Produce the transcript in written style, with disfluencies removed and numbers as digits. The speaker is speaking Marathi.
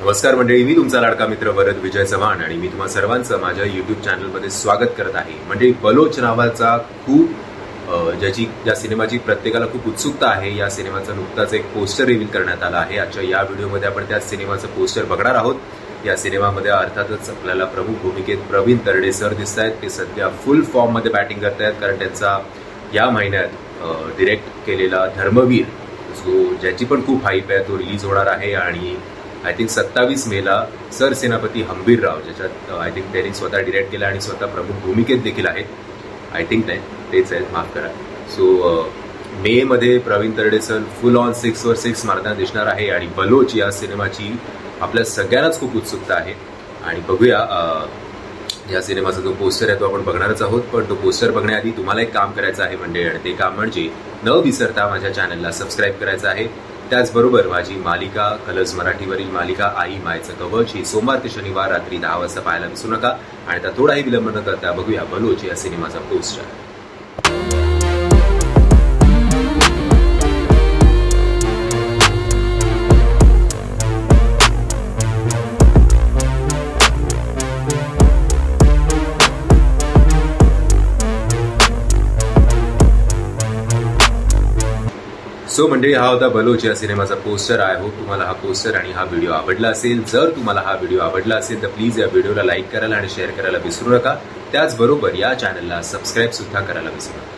नमस्कार मंडळी, मी तुमचा लाडका मित्र वरद विजय चव्हाण आणि मी तुम्हा सर्वांचं माझ्या यूट्यूब चॅनलमध्ये स्वागत करत आहे. मंडळी, बलोच नावाचा ज्या सिनेमाची प्रत्येकाला खूप उत्सुकता आहे, या सिनेमाचा नुकताच एक पोस्टर रिव्हील करण्यात आला आहे. आजच्या या व्हिडिओमध्ये आपण त्या सिनेमाचं पोस्टर बघणार आहोत. या सिनेमामध्ये अर्थातच आपल्याला प्रमुख भूमिकेत प्रवीण तरडे सर दिसत आहेत. ते सध्या फुल फॉर्ममध्ये बॅटिंग करत आहेत, कारण त्यांचा या महिन्यात डिरेक्ट केलेला धर्मवीर, ज्याची पण खूप हाईप आहे, तो रिलीज होणार आहे. आणि आय थिंक 27 मेला सर सेनापती हंबीरराव, ज्याच्यात आय थिंक त्यांनी स्वतः डिरेक्ट केला आणि स्वतः प्रमुख भूमिकेत देखील आहेत. आय थिंक नाही, तेच आहेत, माफ करा. मे मध्ये Pravin Tarde sir full on 6वर 6 मारताना दिसणार आहे. आणि बलोच या सिनेमाची आपल्या सगळ्यांनाच खूप उत्सुकता आहे. आणि बघूया, या सिनेमाचा जो पोस्टर आहे तो आपण बघणारच आहोत. पण तो पोस्टर बघण्याआधी तुम्हाला एक काम करायचं आहे मंडळी, आणि ते काम म्हणजे न विसरता माझ्या चॅनलला सबस्क्राईब करायचं आहे. त्याचबरोबर माझी मालिका कलर्स मराठीवरील मालिका आई मायचं कवच ही सोमवार ते शनिवार रात्री 10 वाजता पाहायला विसरू नका. आणि आता थोडाही विलंब न करता बघूया बलोच या सिनेमाचा पोस्टर. सो मंडळी, हा होता बलोच या सिनेमाचा पोस्टर. आय होप तुम्हाला हा पोस्टर आणि हा व्हिडिओ आवडला असेल. जर तुम्हाला हा व्हिडिओ आवडला असेल तर प्लीज या व्हिडिओला लाईक करायला आणि शेअर करायला विसरू नका. त्याचबरोबर या चॅनलला सबस्क्राईब सुद्धा करायला विसरू नका.